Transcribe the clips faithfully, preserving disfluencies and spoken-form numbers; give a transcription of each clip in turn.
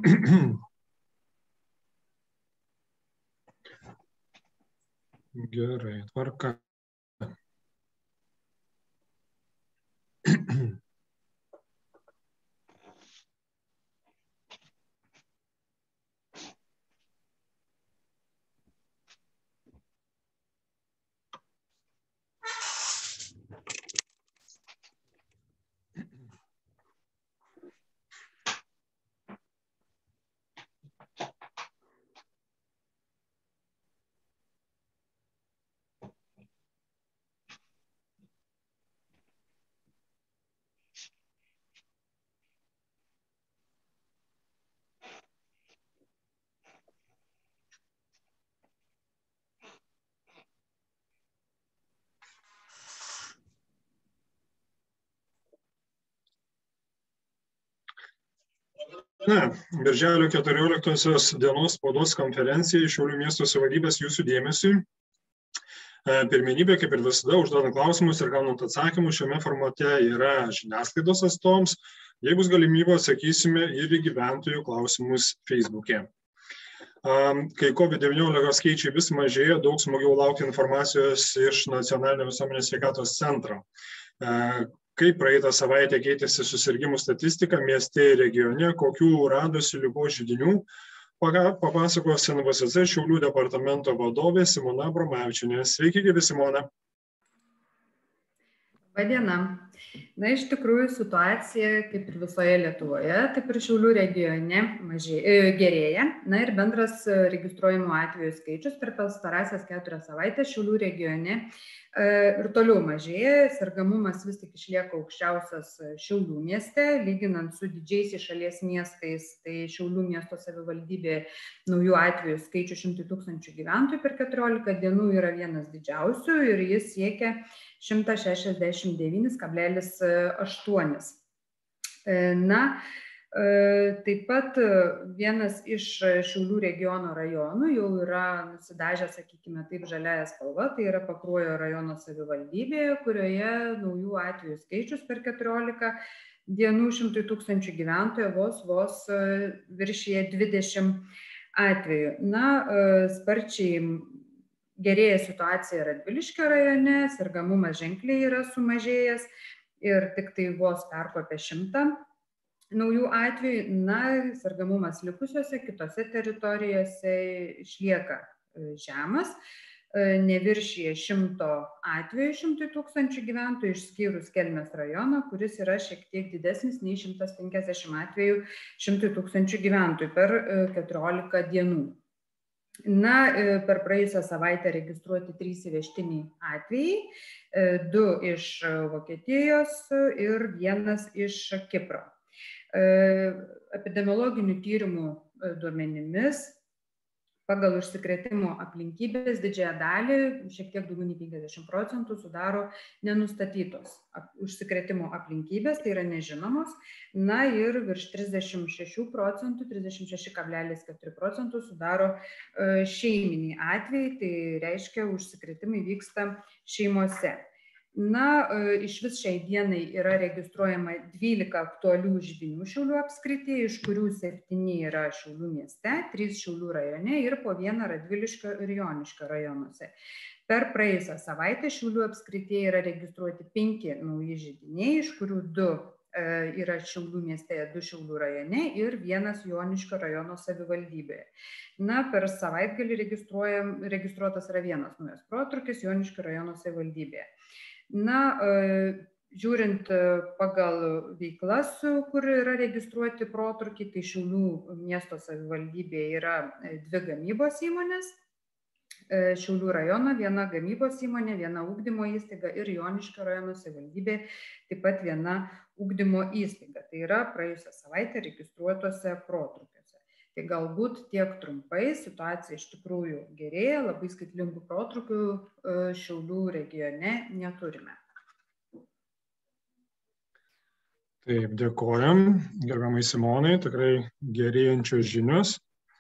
Gerai, tvarka. Na, birželio keturioliktosios dienos spaudos konferencijai Šiaulių miesto savivaldybės jūsų dėmesiui. Pirmenybė, kaip ir visada, užduodant klausimus ir gaunant atsakymus šiame formate yra žiniasklaidos atstovams. Jei bus galimybė, atsakysime ir į gyventojų klausimus Facebook'e. Kai COVID devyniolika skaičiai vis mažėja, daug smagiau laukti informacijos iš Nacionalinio visuomenės sveikatos centro. Kaip praeitą savaitę keitėsi susirgimų statistika mieste ir regione, kokių radosi ligos židinių, papasakos N V S C Šiaulių departamento vadovė Simona Abromavičienė. Sveiki, gyvi Simona. Labadiena. Na, iš tikrųjų, situacija kaip ir visoje Lietuvoje, taip ir Šiaulių regione mažėja, gerėja. Na ir bendras registruojamų atvejų skaičius per pastarąsias keturias savaitės Šiaulių regione ir toliau mažėja. Sergamumas vis tik išlieka aukščiausias Šiaulių mieste, lyginant su didžiaisiais šalies miestais. Tai Šiaulių miesto savivaldybė naujų atvejų skaičių šimtui tūkstančių gyventojų per keturiolika dienų yra vienas didžiausių ir jis siekia šimtą šešiasdešimt devynis kablelis aštuoni. Na, taip pat vienas iš Šiaulių regiono rajonų jau yra nusidažęs, sakykime taip, žaliąją spalvą, tai yra Pakruojo rajono savivaldybė, kurioje naujų atvejų skaičius per keturiolika dienų šimtui tūkstančių gyventojų vos vos viršyje dvidešimt atvejų. Na, sparčiai gerėja situacija Radviliškio rajone, sergamumas ženkliai yra sumažėjęs ir tik tai vos perkopė šimtą naujų atvejų. Na, sergamumas likusiuose kitose teritorijose išlieka žemas, neviršyje šimto atvejų šimtui tūkstančių gyventojų, išskyrus Kelmės rajoną, kuris yra šiek tiek didesnis nei šimtas penkiasdešimt atvejų šimtui tūkstančių gyventojų per keturiolika dienų. Na, per praėjusią savaitę registruoti trys įvežtiniai atvejai, du iš Vokietijos ir vienas iš Kipro. Epidemiologinių tyrimų duomenimis pagal užsikrėtimo aplinkybės didžiąją dalį, šiek tiek daugiau nei penkiasdešimt procentų, sudaro nenustatytos užsikrėtimo aplinkybės, tai yra nežinomos. Na ir virš trisdešimt šešių procentų, trisdešimt šeši kablelis keturi procentų sudaro šeiminiai atvejai, tai reiškia užsikrėtimai vyksta šeimose. Na, iš vis šiai dienai yra registruojama dvylika aktualių židinių Šiaulių apskrityje, iš kurių septyni yra Šiaulių mieste, trys Šiaulių rajone ir po vieną Radviliškio ir Joniškio rajonuose. Per praėjusią savaitę Šiaulių apskrityje yra registruoti penki nauji židiniai, iš kurių du yra Šiaulių mieste, du Šiaulių rajone ir vienas Joniškio rajono savivaldybėje. Na, per savaitgalį registruotas yra vienas naujas protrūkis Joniškio rajono savivaldybėje. Na, žiūrint pagal veiklas, kur yra registruoti protrūkiai, tai Šiaulių miesto savivaldybėje yra dvi gamybos įmonės, Šiaulių rajono viena gamybos įmonė, viena ugdymo įstaiga ir Joniškio rajono savivaldybė taip pat viena ugdymo įstaiga. Tai yra praėjusią savaitę registruotose protrūkiuose. Tai galbūt tiek trumpai situacija iš tikrųjų gerėja, labai skaitlingų protrūkių Šiaulių regione neturime. Taip, dėkojam, gerbiamai Simonai, tikrai gerėjančios žinios.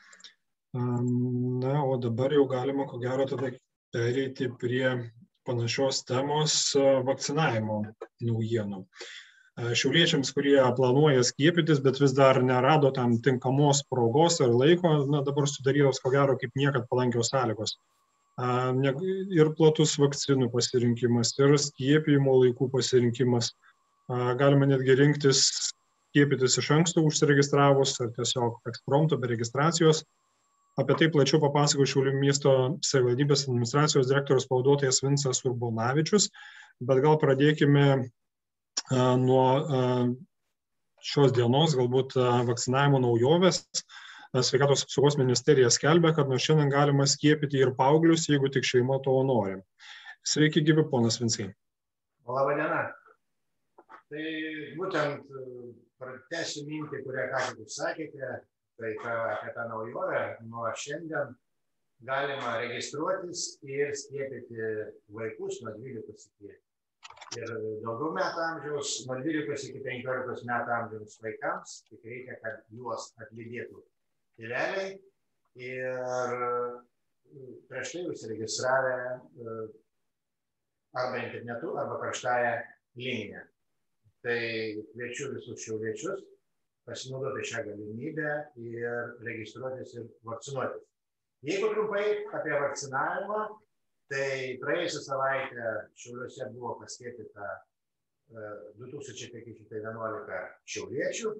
Na, o dabar jau galima, ko gero, tada pereiti prie panašios temos vakcinavimo naujienų. šiauliečiams, kurie planuoja skiepytis, bet vis dar nerado tam tinkamos progos ir laiko, na, dabar sudarytos ko gero kaip niekad palankios sąlygos. Ir platus vakcinų pasirinkimas, ir skiepijimo laikų pasirinkimas. Galima netgi rinktis skiepytis iš anksto užsiregistravus, ar tiesiog ekspromto be registracijos. Apie tai plačiau papasako Šiaulių miesto savivaldybės administracijos direktoriaus pavaduotojas Vincas Urbonavičius, bet gal pradėkime nuo šios dienos, galbūt vakcinavimo naujovės. Sveikatos apsaugos ministerija skelbia, kad nuo šiandien galima skiepyti ir paauglius, jeigu tik šeima to nori. Sveiki gyvi, ponas Vincai. Labą dieną. Tai būtent pratęsiu mintį, kurią ką tik sakėte, tai apie tą naujovę. Nuo šiandien galima registruotis ir skiepyti vaikus nuo dvylikos iki ir daugiau metų amžiaus, nuo dvylikos iki penkiolikos metų amžiaus vaikams, tik reikia, kad juos atlydėtų tėveliai ir prieš tai užsiregistravę arba internetu, arba karštąją liniją. Tai kviečiu visus šiauliečius pasinaudoti šią galimybę ir registruotis ir vakcinuotis. Jeigu trumpai apie vakcinavimą, tai praėjusią savaitę Šiauliuose buvo paskiepyta du tūkstančiai penki šimtai vienuolika šiauliečių.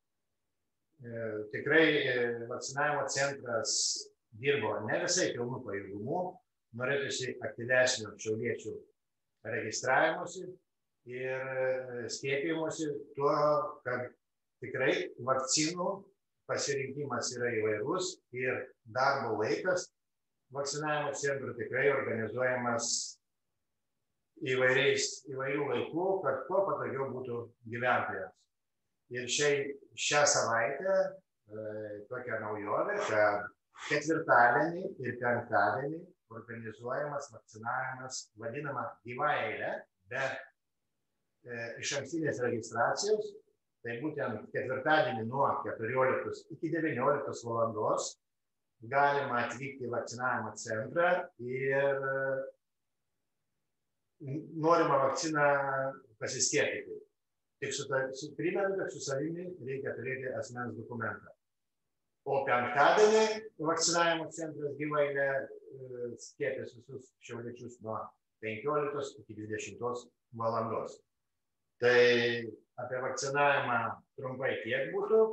Tikrai vakcinavimo centras dirbo ne visai pilnu pajėgumu, norėtųsi aktyvesnio šiauliečių registravimuose ir skiepijimosi tuo, kad tikrai vakcinų pasirinkimas yra įvairus ir darbo laikas vakcinavimo centrų tikrai organizuojamas įvairiais, įvairių laikų, kad kuo patogiau būtų gyventojams. Ir šiai, šią savaitę e, tokia naujovė, kad ketvirtadienį ir penktadienį organizuojamas vakcinavimas vadinama gyva eilė, be e, išankstinės registracijos. Tai būtent ketvirtadienį nuo keturioliktos iki devynioliktos valandos galima atvykti į vakcinavimo centrą ir norimą vakciną pasiskiepyti. Tik su, su primenu, kad su savimi reikia turėti asmens dokumentą. O penktadienį vakcinavimo centras gyvai skiepės visus šiauliečius nuo penkioliktos iki dvidešimtos valandos. Tai apie vakcinavimą trumpai tiek būtų.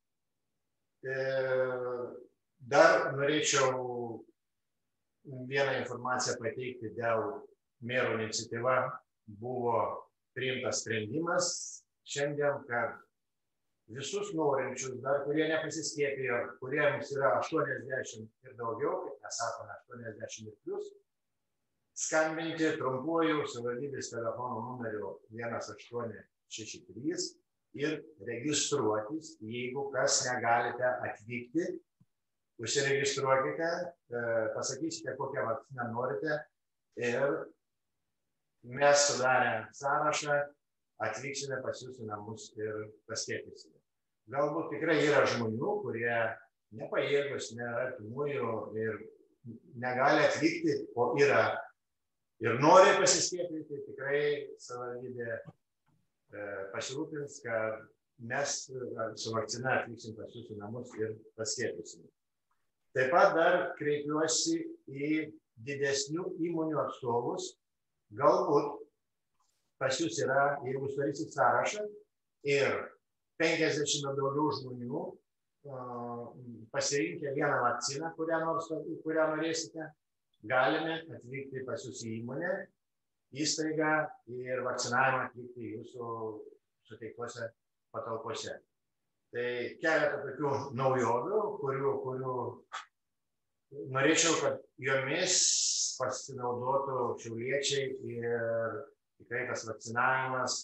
E, Dar norėčiau vieną informaciją pateikti dėl mero iniciatyva. Buvo priimtas sprendimas šiandien, kad visus norinčius, dar kurie nepasiskiepijo, kuriems yra aštuoniasdešimt ir daugiau, kaip mes sakome, aštuoniasdešimt ir plus, skambinti trumpuoju savivaldybės telefono numeriu vienas aštuoni šeši trys ir registruotis, jeigu kas negalite atvykti. Užsiregistruokite, pasakysite, kokią vakciną norite ir mes sudarę sąrašą atvyksime pas jūsų namus ir paskiepysime. Galbūt tikrai yra žmonių, kurie nepajėgus, nėra artimųjų ir negali atvykti, o yra ir nori pasiskiepyti. Tikrai savivaldybė pasirūpins, kad mes su vakcina atvyksim pas jūsų namus ir paskiepysime. Taip pat dar kreipiuosi į didesnių įmonių atstovus. Galbūt pas jūs yra, jeigu sudarysit sąrašą ir penkiasdešimt daugiau žmonių pasirinkę vieną vakciną, kurią, nors, kurią norėsite, galime atvykti pas jūs į įmonę, įstaigą ir vakcinavimą atlikti jūsų suteiktose patalpose. Tai keletą tokių naujovių, kurių, kurių norėčiau, kad jomis pasinaudotų šiauliečiai ir tikrai tas vakcinavimas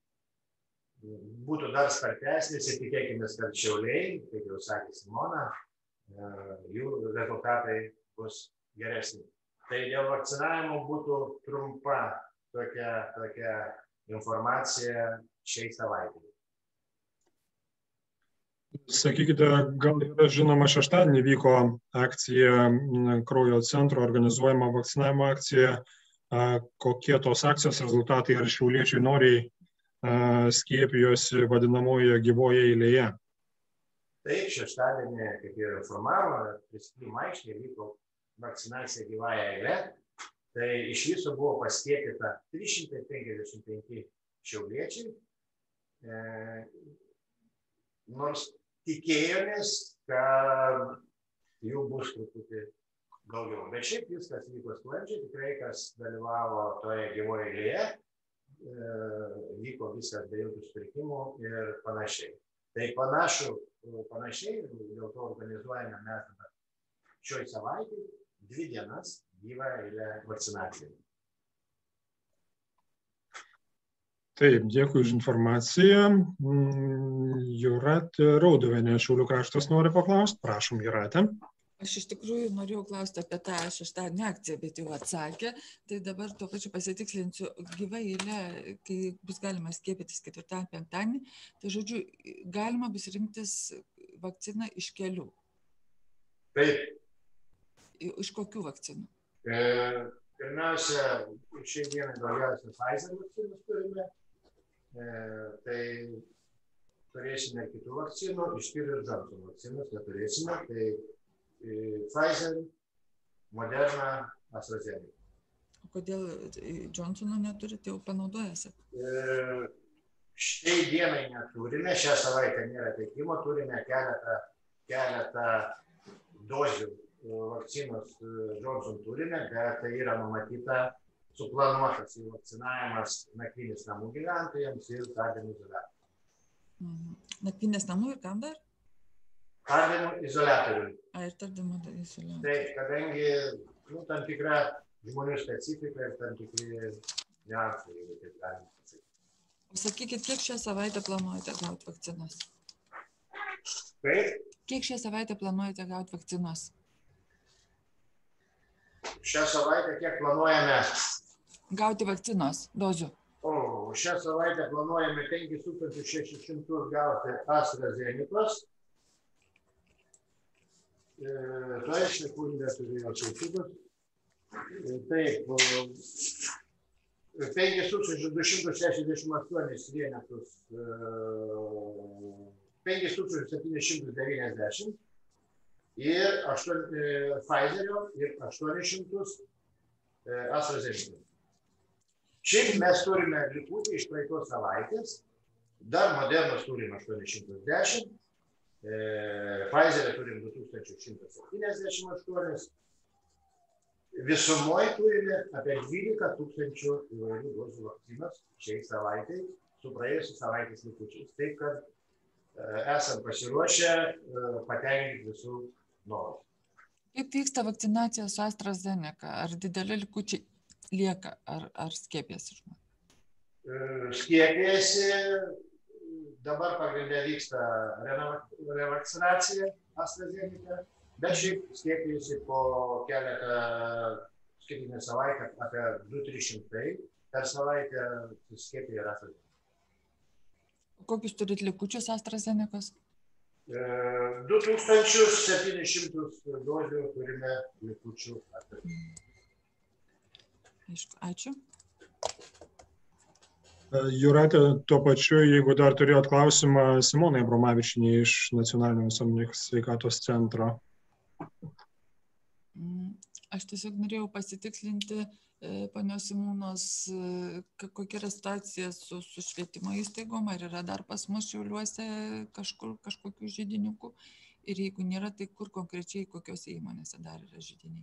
būtų dar spartesnis ir tikėkime, kad šiauliai, kaip jau sakė Simona, jų rezultatai bus geresni. Tai dėl vakcinavimo būtų trumpa tokia, tokia informacija šiai savaitei. Sakykite, gal yra žinoma, šeštadienį vyko akcija, kraujo centro organizuojama vakcinavimo akcija. Kokie tos akcijos rezultatai, ar šiauliečiai noriai skiepijosi vadinamoje gyvoje eilėje? Taip, šeštadienį, kaip ir informavome, Prisikėlimo aikštėje vyko vakcinacija gyvąja eile. Tai iš viso buvo paskiepyta trys šimtai penkiasdešimt penki šiauliečiai. E, nors tikėjomės, kad jų bus truputį daugiau. Bet šiaip viskas vyko sklandžiai, tikrai kas dalyvavo toje gyvoje eilėje, e, vyko viskas be jokių sutrikimų ir panašiai. Tai panašu, panašiai, dėl to organizuojame mes dabar šioj savaitėj dvi dienas gyvą eilę vakcinacijai. Taip, dėkui už informaciją. Jūratė Raudovienė, Šiaulių kraštas nori paklausti. Prašom, Jūratė. Aš iš tikrųjų norėjau klausti apie tą šeštadienio akciją, bet jau atsakė. Tai dabar tuo pačiu pasitikslinsiu, gyva eilė, kai bus galima skiepytis ketvirtadienį, penktadienį, tai žodžiu, galima bus rinktis vakciną iš kelių. Taip. Iš kokių vakcinų? E, pirmiausia, šiai dienai daugiausia Pfizer vakcinus turime. E, tai turėsime ir kitų vakcinų, išskyrus Johnson vakcinus neturėsime. Tai Pfizer, Moderna, AstraZeneca. O kodėl Johnsono neturite, jau panaudojasi? E, šiai dienai neturime, šią savaitę nėra teikimo, turime keletą, keletą dozių vakcinos Johnson turime, bet tai yra numatyta, suplanuotas į vakcinavimas nakvynės namų gyventojams ir tardymų izoliatorių. Mhm. Nakvynės namų ir kam dar? Tardymų izoliatorių. A, ir tardymų izoliatorių. Tai kadangi nu, tam tikra žmonių specifika ir tam tikri niuansai, jeigu taip galima pasakyti. O sakykit, kiek šią savaitę planuojate gauti vakcinos? Kaip? Kiek šią savaitę planuojate gauti vakcinos? Šią savaitę kiek planuojame? Gauti vakcinos dozių. O, šią savaitę planuojame penkis tūkstančius šešis šimtus gauti AstraZenecos. E, tai sekundę turėjau skaičiukus. E, taip, penkis tūkstančius du šimtus šešiasdešimt aštuonis vienetus, e, penkis tūkstančius septynis šimtus devyniasdešimt ir aštuoni, e, Pfizerio ir aštuonis šimtus e, AstraZeneca. Šiaip mes turime likutį iš praeitos savaitės, dar Modernos turim aštuonis šimtus dešimt, e, Pfizerio turim du tūkstančius šimtas septyniasdešimt aštuoni, visumoje turime apie dvylika tūkstančių įvairių dozių vakcinos šiai savaitai su praėjusios savaitės likučiais. Taip, kad e, esam pasiruošę e, patenkinti visų norų. Kaip vyksta vakcinacija su AstraZeneca? Ar dideli likučiai lieka, ar, ar skiepėsi žmonės? Skiepėsi, dabar pagrindė vyksta revakcinacija AstraZeneca, bet šiaip skiepėsi po keletą skaitinę savaitę, apie du tris šimtai per savaitę skiepė ir AstraZeneca. Kokius turit likučius AstraZenecos? du tūkstančius septynis šimtus dozių turime likučių AstraZeneca. Ačiū. Jūratė, tuo pačiu, jeigu dar turėjot klausimą Simonai Abromavičienei iš Nacionalinio visuomenės sveikatos centro. Aš tiesiog norėjau pasitikslinti panios Simonos, kokia yra situacija su, su švietimo įstaigom, ar yra dar pas mus Šiauliuose kažkur, kažkokių židiniukų ir jeigu nėra, tai kur konkrečiai kokiose įmonėse dar yra židiniai?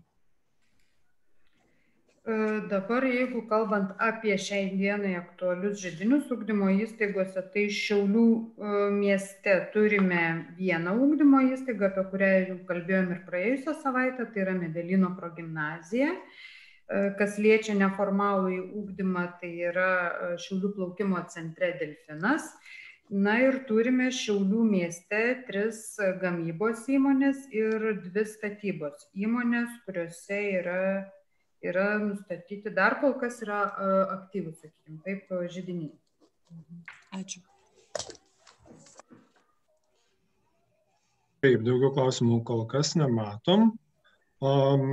Dabar, jeigu kalbant apie šiai dienai aktualius židinius ugdymo įstaigose, tai Šiaulių mieste turime vieną ugdymo įstaigą, apie kurią jau kalbėjom ir praėjusią savaitę, tai yra Medelyno progimnazija. Kas liečia neformalųjį ugdymą, tai yra Šiaulių plaukimo centre Delfinas. Na ir turime Šiaulių mieste tris gamybos įmonės ir dvi statybos įmonės, kuriuose yra yra nustatyti, dar kol kas yra aktyvus, sakykime, taip, židiniai. Ačiū. Taip, daugiau klausimų kol kas nematom.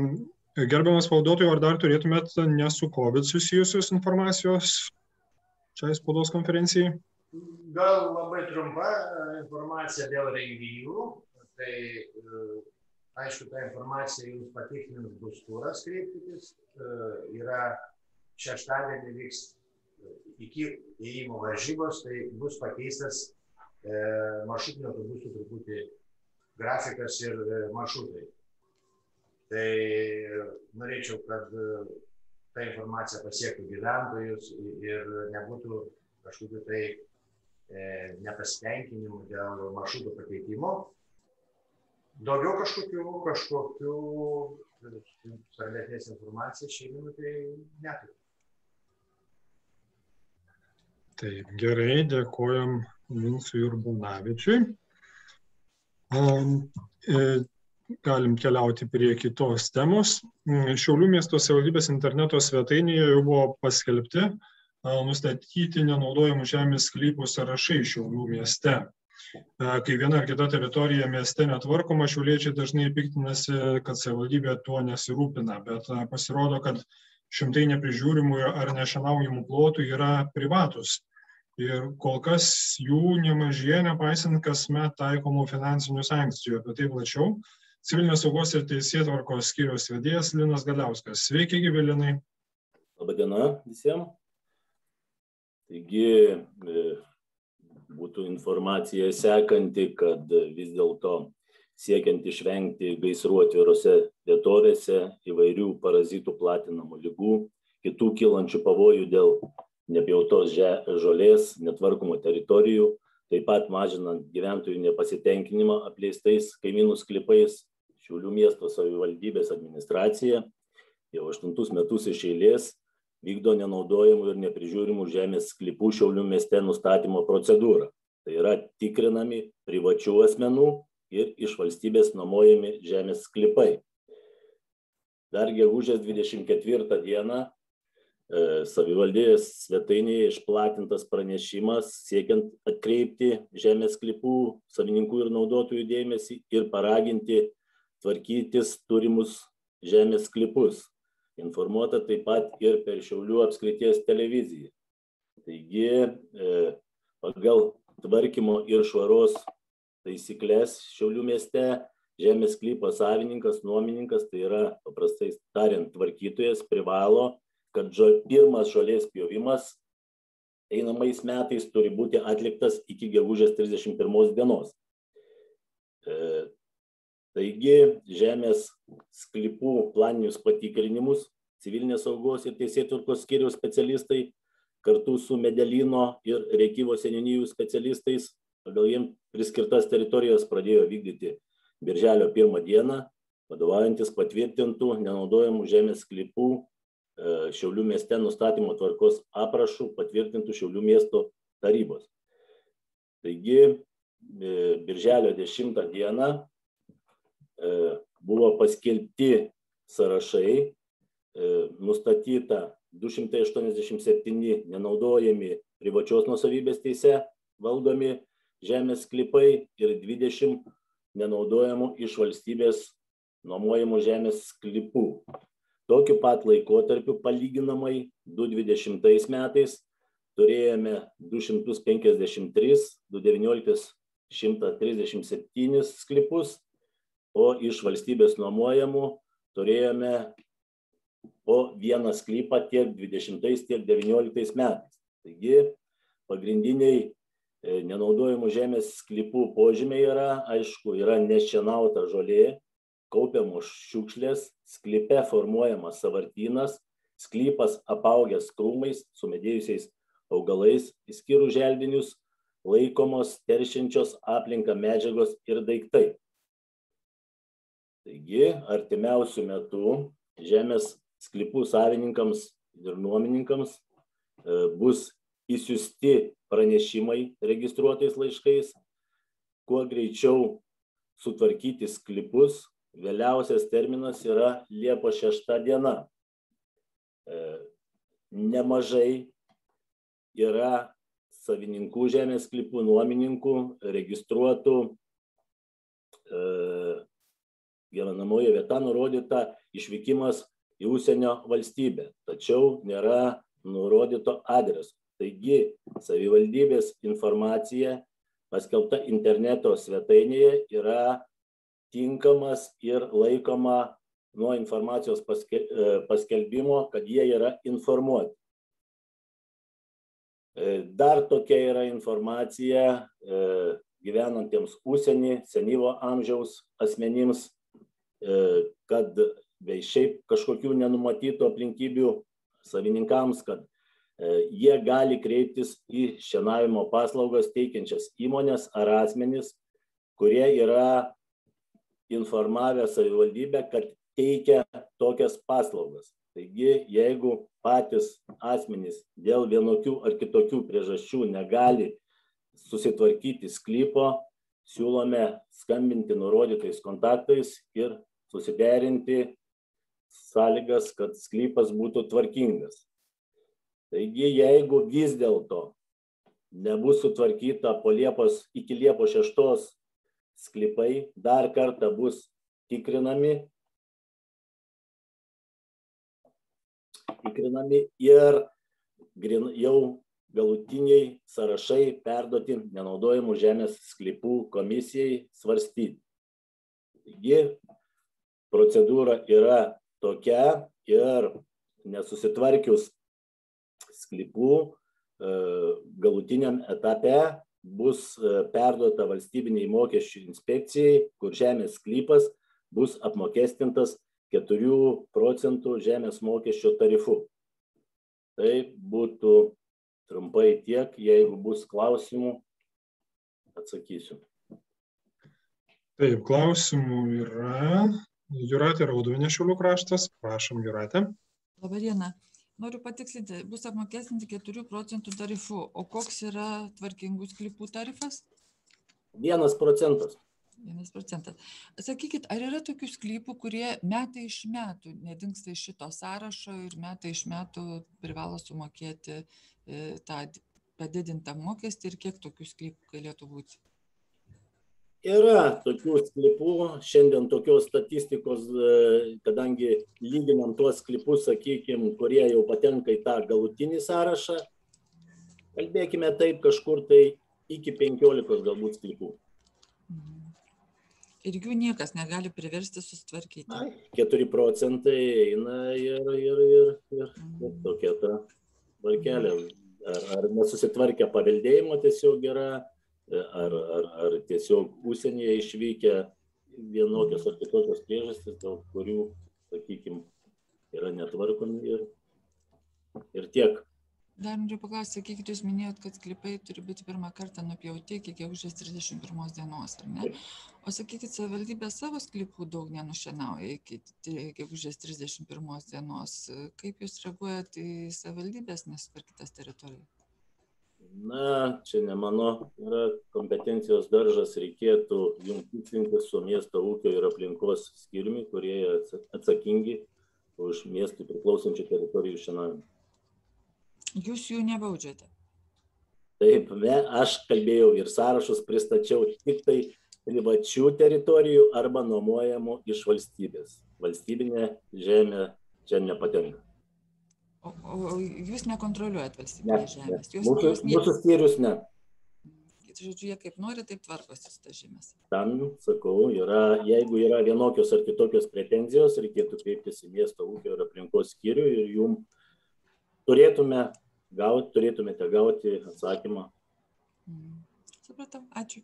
Gerbiamas valdotojų, ar dar turėtumėt ne su COVID susijusios informacijos? šiai spaudos konferencijai? Gal labai trumpa informacija dėl renginių. Tai aišku, ta informacija jums patikrins bus turas kreiptis. Yra šeštadienį vyks iki įėjimo varžybos, tai bus pakeistas maršrutinių autobusų truputį grafikas ir maršrutai. Tai norėčiau, kad ta informacija pasiektų gyventojus ir nebūtų kažkokių tai e, nepasitenkinimų dėl maršrutų pakeitimo. Daugiau kažkokių, kažkokių svarbesnės informacijos šiai minutei neturiu. Taip, gerai, dėkojam Vincui Urbonavičiui. Um, e, Galim keliauti prie kitos temos. Šiaulių miesto savivaldybės interneto svetainėje jau buvo paskelbti nustatyti nenaudojamų žemės sklypų sąrašai Šiaulių mieste. Kai viena ar kita teritorija mieste netvarkoma, šiauliečiai dažnai piktinasi, kad savivaldybė tuo nesirūpina, bet pasirodo, kad šimtai neprižiūrimų ar nešienaujamų plotų yra privatus. Ir kol kas jų nemažėja, nepaisant kasmet taikomų finansinių sankcijų. Apie tai plačiau Civilinės saugos ir teisėtvarkos skyriaus vedėjas Linas Galiauskas. Sveiki, gyvi Linai. Labadiena visiems. Taigi būtų informacija sekanti, kad vis dėlto siekiant išvengti gaisrų atvirose vietovėse, įvairių parazitų platinamų ligų, kitų kylančių pavojų dėl nepjautos žolės, netvarkomų teritorijų, taip pat mažinant gyventojų nepasitenkinimą apleistais kaimynų sklypais, Šiaulių miesto savivaldybės administracija jau aštuntus metus iš eilės vykdo nenaudojamų ir neprižiūrimų žemės sklypų Šiaulių mieste nustatymo procedūrą. Tai yra tikrinami privačių asmenų ir iš valstybės nuomojami žemės sklypai. Dar gegužės dvidešimt ketvirtą dieną savivaldybės svetainėje išplatintas pranešimas siekiant atkreipti žemės sklypų savininkų ir naudotojų dėmesį ir paraginti tvarkytis turimus žemės sklypus. Informuota taip pat ir per Šiaulių apskrities televiziją. Taigi, pagal tvarkymo ir švaros taisyklės Šiaulių mieste žemės sklypo savininkas, nuomininkas, tai yra paprastai tariant tvarkytojas, privalo, kad žo, pirmas žolės pjovimas einamais metais turi būti atliktas iki gegužės trisdešimt pirmos dienos. E, taigi, žemės sklypų planinius patikrinimus Civilinės saugos ir teisėtvarkos skyriaus specialistai kartu su Medelyno ir Rėkyvos seniūnijų specialistais pagal jiems priskirtas teritorijas pradėjo vykdyti birželio pirmą dieną, vadovaujantis patvirtintų nenaudojamų žemės sklypų Šiaulių mieste nustatymo tvarkos aprašų patvirtintų Šiaulių miesto tarybos. Taigi, birželio dešimtą dieną buvo paskelbti sąrašai, nustatyta du šimtai aštuoniasdešimt septyni nenaudojami privačios nuosavybės teise valdomi žemės sklypai ir dvidešimt nenaudojamų iš valstybės nuomojamų žemės sklypų. Tokiu pat laikotarpiu palyginamai du tūkstančiai dvidešimtais metais turėjome du šimtus penkiasdešimt tris, du tūkstančiai devynioliktais šimtą trisdešimt septynis sklypus, o iš valstybės nuomojamų turėjome po vieną sklypą tiek dvidešimtais, tiek devynioliktais metais. Taigi, pagrindiniai nenaudojamų žemės sklypų požymiai yra, aišku, yra nešienauta žolė, kaupiamos šiukšlės, sklype formuojamas sąvartynas, sklypas apaugęs krūmais, sumedėjusiais augalais, išskyrus želdinius, laikomos teršiančios aplinką medžiagos ir daiktai. Taigi, artimiausių metų žemės sklypų savininkams ir nuomininkams bus išsiųsti pranešimai registruotais laiškais, kuo greičiau sutvarkyti sklypus. Vėliausias terminas yra Liepos šešta diena. E, nemažai yra savininkų žemės sklypų, nuomininkų, registruotų e, gyvenamoji vieta nurodyta išvykimas į užsienio valstybę, tačiau nėra nurodyto adreso. Taigi, savivaldybės informacija paskelbta interneto svetainėje yra tinkamas ir laikoma nuo informacijos paskelbimo, kad jie yra informuoti. Dar tokia yra informacija gyvenantiems užsienį, senyvo amžiaus asmenims, kad bei šiaip kažkokių nenumatytų aplinkybių savininkams, kad jie gali kreiptis į šienavimo paslaugas teikiančias įmonės ar asmenys, kurie yra informavę savivaldybę, kad teikia tokias paslaugas. Taigi, jeigu patys asmenys dėl vienokių ar kitokių priežasčių negali susitvarkyti sklypo, siūlome skambinti nurodytais kontaktais ir susiderinti sąlygas, kad sklypas būtų tvarkingas. Taigi, jeigu vis dėlto nebus sutvarkyta po Liepos, iki Liepos šeštos sklypai, dar kartą bus tikrinami, tikrinami ir jau galutiniai sąrašai perduoti nenaudojamų žemės sklypų komisijai svarstyti. Taigi, procedūra yra tokia ir nesusitvarkius sklypų galutiniam etape bus perduota valstybiniai mokesčių inspekcijai, kur žemės sklypas bus apmokestintas keturių procentų žemės mokesčio tarifu. Tai būtų trumpai tiek, jeigu bus klausimų, atsakysiu. Taip, klausimų yra. Jūratė Raudovinė, Šiaulių kraštas. Prašom, Jūratė. Labą dieną. Noriu patikslinti, bus apmokestinti keturių procentų tarifu. O koks yra tvarkingų sklypų tarifas? Vienas procentas. Vienas procentas. Sakykit, ar yra tokių sklypų, kurie metai iš metų nedingsta iš šito sąrašo ir metai iš metų privalo sumokėti e, tą padidintą mokestį ir kiek tokių sklypų galėtų būti? Yra tokių sklypų, šiandien tokios statistikos, kadangi lyginam tuos sklypus, sakykime, kurie jau patenka į tą galutinį sąrašą, kalbėkime taip kažkur tai iki penkiolikos galbūt sklypų. Ir jų niekas negali priversti susitvarkyti. Ai, keturi procentai eina ir, ir, ir, ir, ir tokia ta varkelė. Ar, ar nesusitvarkę paveldėjimo tiesiog yra, ar, ar, ar tiesiog užsienyje išvykę vienokios ar kitokios priežastys, dėl kurių, sakykime, yra netvarkomi ir, ir tiek. Dar noriu paklausti, sakykit, jūs minėjot, kad sklypai turi būti pirmą kartą nupjauti iki gegužės trisdešimt pirmos dienos, ar ne? O sakykit, savivaldybė savo sklypų daug nenušienauja iki gegužės trisdešimt pirmos dienos. Kaip jūs reaguojat į savivaldybės nesutvarkytas teritorijas? Na, čia ne mano yra kompetencijos daržas, reikėtų jungti su miesto ūkio ir aplinkos skyriumi, kurie atsakingi už miestų priklausančių teritorijų šienavimą. Jūs jų nebaudžiate? Taip, ne, aš kalbėjau ir sąrašus pristačiau tik tai privačių teritorijų arba nuomojamų iš valstybės. Valstybinė žemė čia nepatenka. O, o jūs nekontroliuojat valstybinės žemės? Jūs, mūsų, jūs mūsų skyrius ne. Žodžiu, jie kaip nori, taip tvarkosi su ta žemės. Tam, sakau, yra, jeigu yra vienokios ar kitokios pretenzijos, reikėtų kreiptis į miesto ūkio ir aplinkos skyrių ir jum turėtume gauti, turėtumėte gauti atsakymą. Mm. Supratau, ačiū.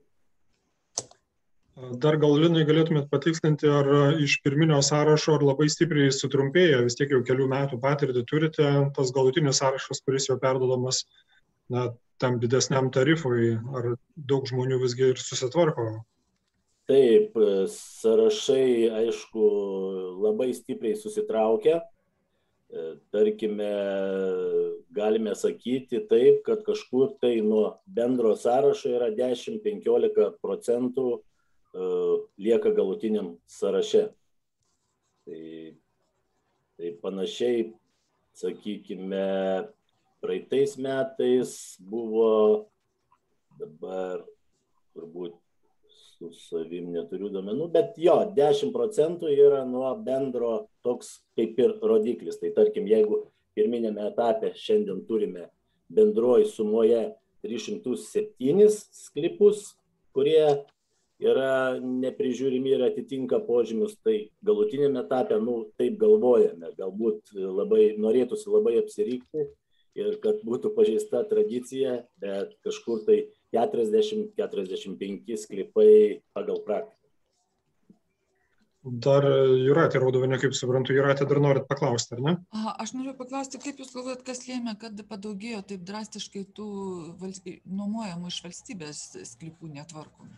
Dar gal, Linai, galėtumėt patikslinti, ar iš pirminio sąrašo ar labai stipriai sutrumpėja, vis tiek jau kelių metų patirtį turite, tas galutinis sąrašas, kuris jau perduodamas na, tam didesniam tarifui, ar daug žmonių visgi ir susitvarko? Taip, sąrašai, aišku, labai stipriai susitraukia. Tarkime, galime sakyti taip, kad kažkur tai nuo bendro sąrašo yra dešimt penkiolika procentų lieka galutiniam sąraše. Tai, tai panašiai, sakykime, praeitais metais buvo, dabar turbūt su savim neturiu duomenų, bet jo, dešimt procentų yra nuo bendro toks kaip ir rodiklis. Tai tarkim, jeigu pirminėme etape šiandien turime bendroji sumoje tris šimtus septynis sklypus, kurie yra neprižiūrimi ir atitinka požymius, tai galutinėme etape, nu, taip galvojame, galbūt labai norėtųsi labai apsirikti ir kad būtų pažeista tradicija, bet kažkur tai keturiasdešimt keturiasdešimt penki sklypai pagal praktiką. Dar Jūratė Raudovienė, kaip suprantu, Jūratė dar norit paklausti, ar ne? Aha, aš noriu paklausti, kaip Jūs galvojat, kas lėmė, kad padaugėjo taip drastiškai tų valsty... nuomojamų iš valstybės sklypų netvarkomų?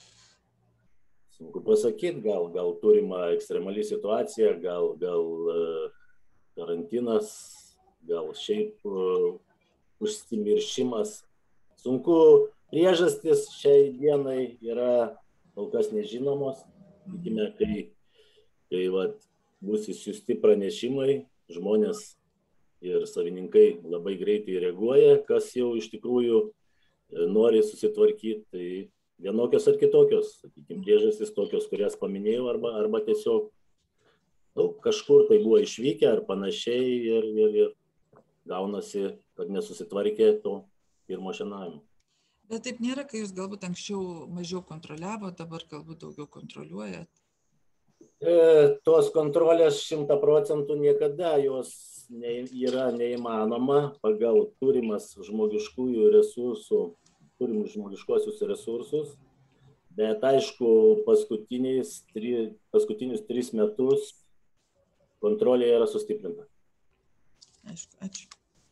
Sunku pasakyti, gal, gal turima ekstremali situacija, gal, gal karantinas, gal šiaip uh, užsimiršimas. Sunku, priežastis šiai dienai yra kol kas nežinomos. Tikime, kai, kai vat, bus išsiųsti pranešimai, žmonės ir savininkai labai greitai reaguoja, kas jau iš tikrųjų nori susitvarkyti, tai vienokios ar kitokios, sakykime, priežastys tokios, kurias paminėjau, arba, arba tiesiog nu, kažkur tai buvo išvykę ar panašiai ir, ir, ir gaunasi, kad nesusitvarkė to pirmo šienavimo. Bet taip nėra, kai Jūs galbūt anksčiau mažiau kontroliavo, dabar galbūt daugiau kontroliuojat? E, tos kontrolės šimta procentų niekada jos ne, yra neįmanoma pagal turimas žmogiškųjų resursų, turimus žmogiškosius resursus, bet aišku, paskutinius tri, paskutinius tris metus kontrolė yra sustiprinta. Aišku, ačiū.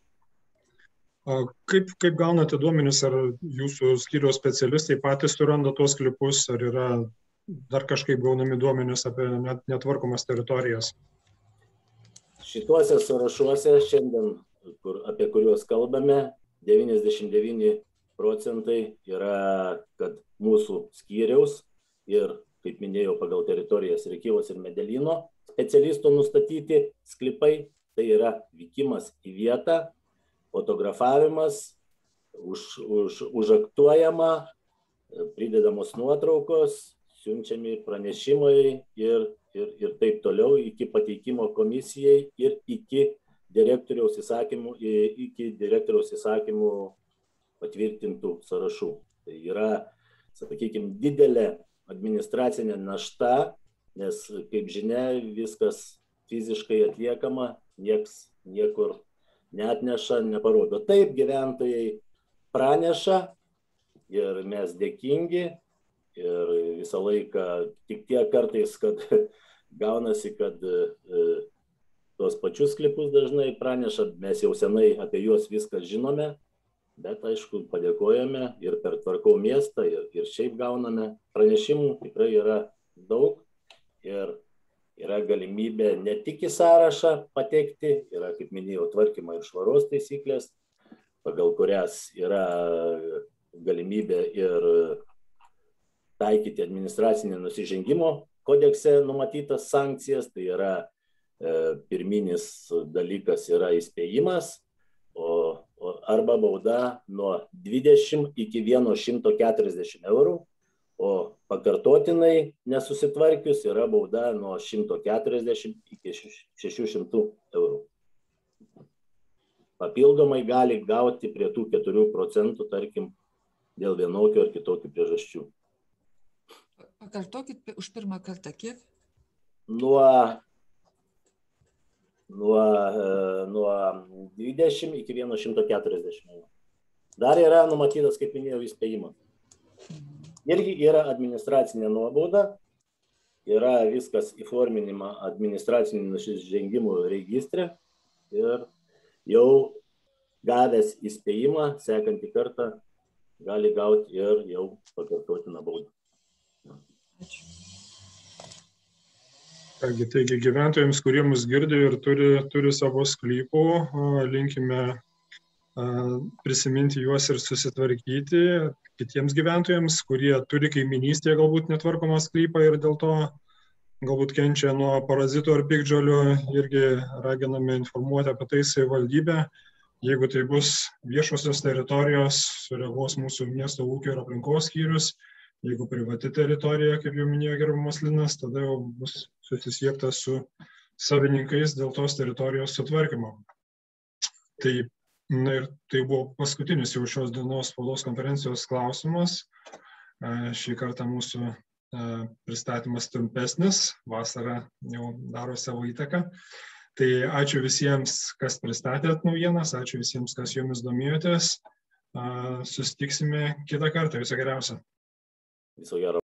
Kaip, kaip gaunate duomenis, ar jūsų skyriaus specialistai patys suranda tuos klipus, ar yra dar kažkaip gaunami duomenis apie net, netvarkomas teritorijas? Šituose sąrašuose šiandien, kur, apie kuriuos kalbame, devyniasdešimt devyni procentai yra, kad mūsų skyriaus ir, kaip minėjau, pagal teritorijas Rėkyvos ir Medelyno specialisto nustatyti sklypai, tai yra vykimas į vietą, fotografavimas, už, už, užaktuojama, pridedamos nuotraukos, siunčiami pranešimai ir, ir, ir taip toliau iki pateikimo komisijai ir iki direktoriaus įsakymų, iki direktoriaus įsakymų patvirtintų sąrašų. Tai yra, sakykime, didelė administracinė našta, nes, kaip žinia, viskas fiziškai atliekama, nieks niekur neatneša, neparodo. Taip, gyventojai praneša ir mes dėkingi ir visą laiką tik tiek kartais, kad gaunasi, kad e, tos pačius klipus dažnai praneša, mes jau senai apie juos viską žinome, bet aišku, padėkojame ir per Tvarkau miestą ir, ir šiaip gauname pranešimų, tikrai yra daug ir yra galimybė ne tik į sąrašą patekti, yra, kaip minėjau, tvarkymo ir švaros taisyklės, pagal kurias yra galimybė ir taikyti administracinio nusižengimo kodekse numatytas sankcijas, tai yra e, pirminis dalykas yra įspėjimas, o, o arba bauda nuo dvidešimt iki šimto keturiasdešimt eurų, o pakartotinai nesusitvarkius yra bauda nuo šimto keturiasdešimt iki šešių šimtų eurų. Papildomai gali gauti prie tų keturių procentų, tarkim, dėl vienokių ar kitokių priežasčių. Pakartokit už pirmą kartą kiek? Nuo, nuo, nuo dvidešimt iki šimto keturiasdešimt eurų. Dar yra numatytas, kaip minėjau, įspėjimas. Irgi yra administracinė nuobauda, yra viskas įforminima administracinių nusižengimų registre ir jau gavęs įspėjimą, sekantį kartą gali gauti ir jau pakartotiną baudą. Ačiū. Taigi, taigi gyventojams, kurie mus girdi ir turi, turi savo sklypų, linkime prisiminti juos ir susitvarkyti. Kitiems gyventojams, kurie turi kaiminystėje galbūt netvarkomą sklypą ir dėl to galbūt kenčia nuo parazitų ar piktžolių, irgi raginame informuoti apie tai savivaldybę. Jeigu tai bus viešosios teritorijos, sureaguos mūsų miesto ūkio ir aplinkos skyrius. Jeigu privati teritorija, kaip jau minėjo gerbiamas Linas, tada jau bus susisiekta su savininkais dėl tos teritorijos sutvarkymo. Tai Na ir tai buvo paskutinis jau šios dienos spaudos konferencijos klausimas. Šį kartą mūsų pristatymas trumpesnis, vasara jau daro savo įtaką. Tai ačiū visiems, kas pristatėt naujienas, ačiū visiems, kas jomis domėjotės. Susitiksime kitą kartą. Viso geriausio. Viso gero.